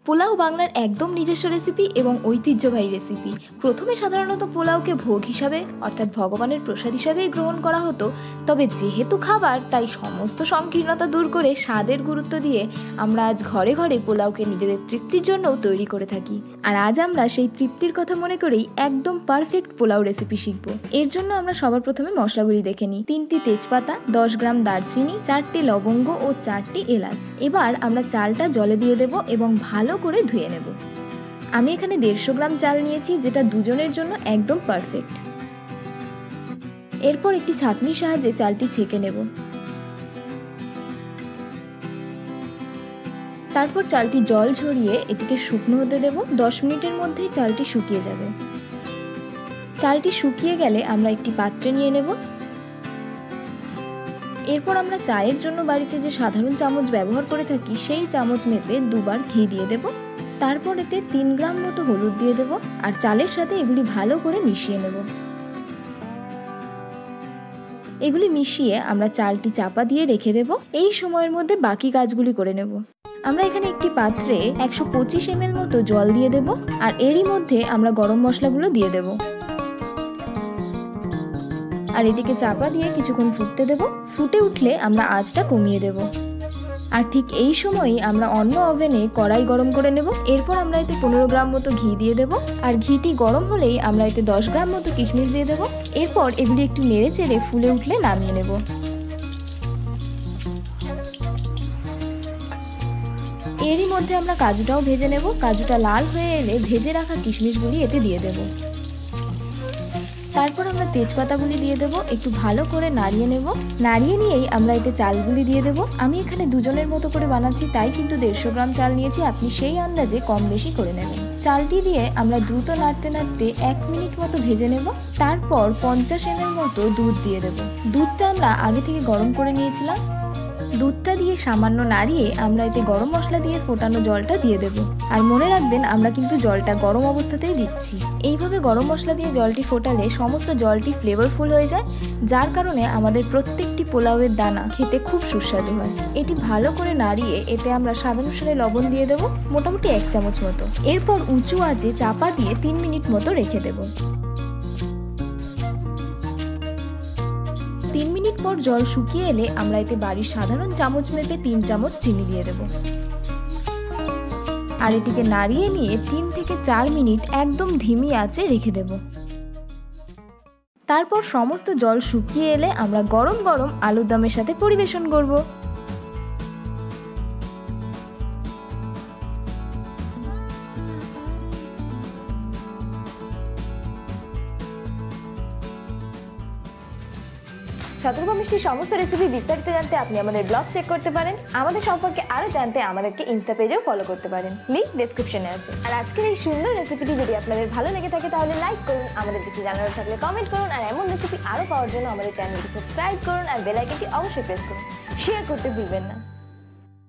পোলাও বাংলার একদম নিজস্ব রেসিপি এবং ঐতিহ্যবাহী রেসিপি। প্রথমে সাধারণত পোলাওকে ভোগ হিসাবে অর্থাৎ ভগবানের প্রসাদ হিসাবেই গ্রহণ করা হতো, তবে যেহেতু খাবার তাই সমস্ত সংকীর্ণতা দূর করে স্বাদের গুরুত্ব দিয়ে আমরা আজ ঘরে ঘরে পোলাওকে নিজেদের তৃপ্তির জন্যও তৈরি করে থাকি। আর আজ আমরা সেই তৃপ্তির কথা মনে করেই একদম পারফেক্ট পোলাও রেসিপি শিখব। এর জন্য আমরা সবার প্রথমে মশলাগুলি দেখে নিই। 3টি তেজপাতা, 10 গ্রাম দারচিনি, 4টি লবঙ্গ ও 4টি এলাচ। এবার আমরা চালটা জলে দিয়ে দেব এবং ভালো করে ধুয়ে নেব। আমি এখানে 150 গ্রাম চাল নিয়েছি, যেটা দুজনের জন্য একদম পারফেক্ট। এরপর একটি ছাঁকনির সাহায্যে চালটি ছেঁকে নেব। তারপর চালটি জল ঝরিয়ে এটিকে শুকনো হতে দেব। 10 মিনিটের মধ্যেই চালটি শুকিয়ে যাবে। চালটি শুকিয়ে গেলে আমরা একটি পাত্রে নিয়ে নেব। এরপর আমরা চায়ের জন্য বাড়িতে যে সাধারণ চামচ ব্যবহার করে থাকি সেই চামচ মেপে 2 বার ঘি দিয়ে দেব। তারপর এতে 3 গ্রাম মতো হলুদ দিয়ে দেব আর চালের সাথে এগুলি ভালো করে মিশিয়ে নেব। এগুলি মিশিয়ে আমরা চালটি চাপা দিয়ে রেখে দেব। এই সময়ের মধ্যে বাকি কাজগুলি করে নেব। আমরা এখানে একটি পাত্রে 125 ml মতো জল দিয়ে দেব আর এরই মধ্যে আমরা গরম মশলাগুলো দিয়ে দেব আর এটিকে চাপা দিয়ে কিছুক্ষণ ফুটতে দেব। ফুটে উঠলে আমরা আঁচটা কমিয়ে দেব। আর ঠিক এই সময়ই আমরা অন্য ওভেনে কড়াই গরম করে নেব। এরপর আমরা এতে 15 গ্রাম মতো ঘি দিয়ে দেব আর ঘিটি গরম হলেই আমরা এতে 10 গ্রাম মতো কিশমিশ দিয়ে দেব। এরপর এগুলি একটু নেড়ে চেড়ে ফুলে উঠলে নামিয়ে নেব। এরই মধ্যে আমরা কাজুটাও ভেজে নেব। কাজুটা লাল হয়ে এলে ভেজে রাখা কিশমিশগুলি এতে দিয়ে দেব। তারপর আমরা তেজপাতাগুলি দিয়ে দেব। একটু ভালো করে নাড়িয়ে নেব। নাড়িয়ে নিয়েই আমরা এতে চালগুলি দিয়ে দেব। আমি এখানে দুজনের মতো করে বানাচ্ছি, তাই কিন্তু 150 গ্রাম চাল নিয়েছি। আপনি সেই আন্দাজে কম বেশি করে নেবেন। চালটি দিয়ে আমরা দ্রুত নাড়তে নাড়তে 1 মিনিট মতো ভেজে নেব। তারপর 50 ml মতো দুধ দিয়ে দেব। দুধটা আমরা আগে থেকে গরম করে নিয়েছিলাম। দুধটা দিয়ে সামান্য নাড়িয়ে আমরা এতে গরম মশলা দিয়ে ফোটানো জলটা দিয়ে দেব। আর মনে রাখবেন, আমরা কিন্তু জলটা গরম অবস্থাতেই দিচ্ছি। এইভাবে গরম মশলা দিয়ে জলটি ফোটালে সমস্ত জলটি ফ্লেভারফুল হয়ে যায়, যার কারণে আমাদের প্রত্যেকটি পোলাওয়ের দানা খেতে খুব সুস্বাদু হয়। এটি ভালো করে নাড়িয়ে এতে আমরা স্বাদ অনুসারে লবণ দিয়ে দেব, মোটামুটি 1 চামচ মতো। এরপর উঁচু আঁচে চাপা দিয়ে 3 মিনিট মতো রেখে দেব। 3 মিনিট পর জল শুকিয়ে এলে আমরা এতে বাড়ির সাধারণ চামচ মেপে 3 চামচ চিনি দিয়ে দেব আর এটিকে নাড়িয়ে নিয়ে 3 থেকে 4 মিনিট একদম ধিমি আঁচে রেখে দেব। তারপর সমস্ত জল শুকিয়ে এলে আমরা গরম গরম আলুর দমের সাথে পরিবেশন করব। শতরূপা মিষ্টির সমস্ত রেসিপি বিস্তারিত জানতে আপনি আমাদের ব্লগ চেক করতে পারেন। আমাদের সম্পর্কে আরো জানতে আমাদেরকে ইনস্টা পেজেও ফলো করতে পারেন, লিংক ডেসক্রিপশনে আছে। আর আজকের এই সুন্দর রেসিপিটি যদি আপনাদের ভালো লেগে থাকে তাহলে লাইক করুন, আমাদের কিছু জানার থাকলে কমেন্ট করুন আর এমন রেসিপি আরো পাওয়ার জন্য আমাদের চ্যানেলটি সাবস্ক্রাইব করুন আর বেল আইকনটি অবশ্যই প্রেস করুন। শেয়ার করতে ভুলবেন না।